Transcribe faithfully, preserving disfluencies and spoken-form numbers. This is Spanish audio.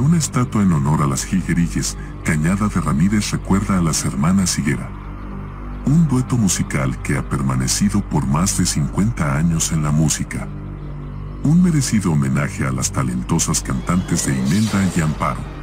Una estatua en honor a las Jilguerilles, Cañada de Ramírez, recuerda a las hermanas Higuera. Un dueto musical que ha permanecido por más de cincuenta años en la música. Un merecido homenaje a las talentosas cantantes de Imelda y Amparo.